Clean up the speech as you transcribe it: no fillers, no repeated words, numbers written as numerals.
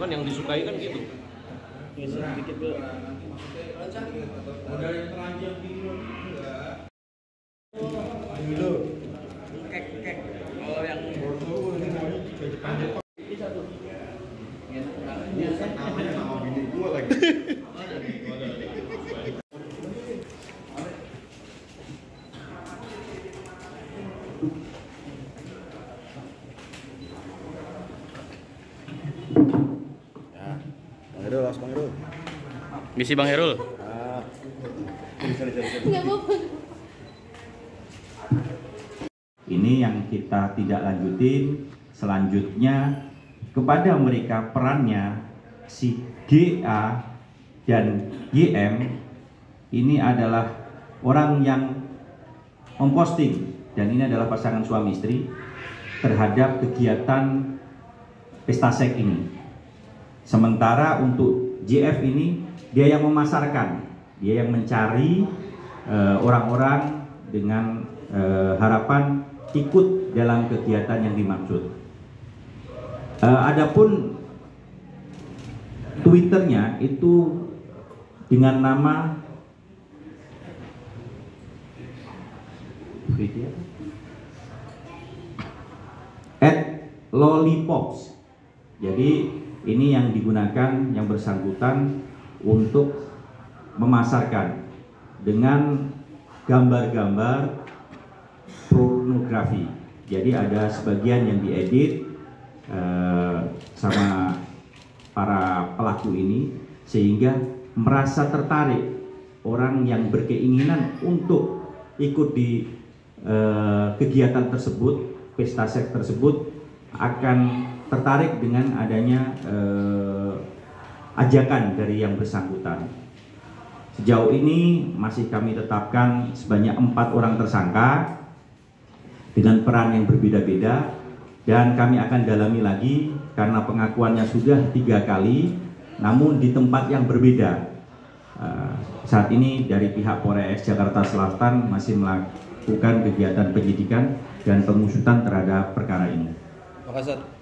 kan yang disukai kan gitu. Sedikit dulu. Kek. Oh yang Bang Herul, Bang Herul. Misi Bang Herul. Ini yang kita tidak lanjutin. Selanjutnya kepada mereka perannya si GA dan YM ini adalah orang yang memposting, dan ini adalah pasangan suami istri, terhadap kegiatan pesta seks ini. Sementara untuk JF ini dia yang memasarkan, dia yang mencari orang-orang dengan harapan ikut dalam kegiatan yang dimaksud. Adapun Twitternya itu dengan nama @lollipops. Jadi ini yang digunakan yang bersangkutan untuk memasarkan dengan gambar-gambar pornografi. Jadi ada sebagian yang diedit sama para pelaku ini sehingga merasa tertarik orang yang berkeinginan untuk ikut di kegiatan tersebut, pesta seks tersebut, akan tertarik dengan adanya ajakan dari yang bersangkutan. Sejauh ini masih kami tetapkan sebanyak 4 orang tersangka dengan peran yang berbeda-beda, dan kami akan dalami lagi karena pengakuannya sudah 3 kali namun di tempat yang berbeda. Saat ini dari pihak Polres Jakarta Selatan masih melakukan kegiatan penyidikan dan pengusutan terhadap perkara ini. Makasih.